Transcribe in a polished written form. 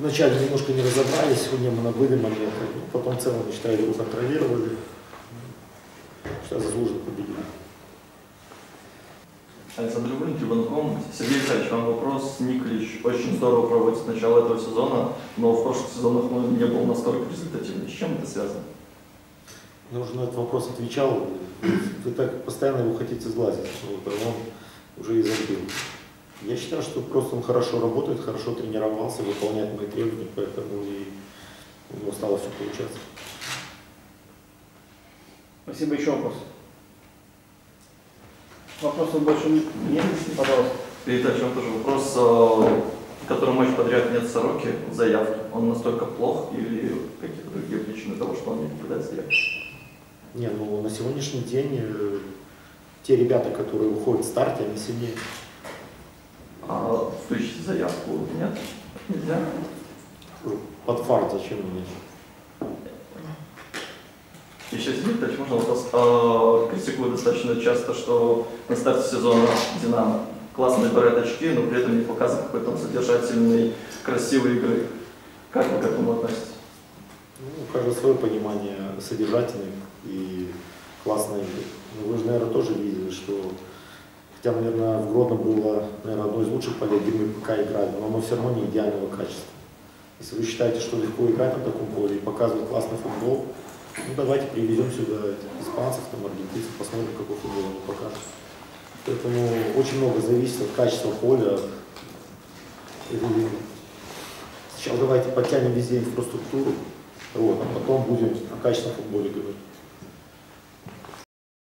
вначале немножко не разобрались, сегодня мы набыли моменты, потом в целом, считаю, игру контролировали. Сейчас заслуженно победили. Александр Иванович, Иванком. Сергей Витальевич, вам вопрос. Николич очень здорово проводит начало этого сезона, но в прошлых сезонах он не был настолько результативным. С чем это связано? Я уже на этот вопрос отвечал. Вы так постоянно его хотите сглазить, он уже и забыл. Я считаю, что просто он хорошо работает, хорошо тренировался, выполняет мои требования, поэтому и у него стало все получаться. Спасибо. Еще вопрос? Вопросов больше нет, пожалуйста. Перед чем тоже вопрос, которому матч подряд нет сороки в заявке. Он настолько плох или какие-то другие причины того, что он не попадает в заявку? Не, ну на сегодняшний день те ребята, которые выходят в старте, они сильнее. А включить заявку нет? Нельзя? Под фарт зачем мне? Еще, Сергей Витальевич, можно вопрос? Критикую достаточно часто, что на старте сезона «Динамо» классно набирает очки, но при этом не показывает какой-то содержательной, красивой игры. Как вы к этому относитесь? Ну, у каждого свое понимание содержательной и классной игры. Ну, вы же, наверное, тоже видели, что, хотя, наверное, в Гродно было, наверное, одно из лучших полей, где мы пока играли, но оно все равно не идеального качества. Если вы считаете, что легко играть на таком поле и показывать классный футбол, ну давайте привезем сюда испанцев, там, аргентинцев, посмотрим, какой футбол они покажут. Поэтому очень много зависит от качества поля. Сначала давайте подтянем везде инфраструктуру, вот, а потом будем о качественном футболе говорить.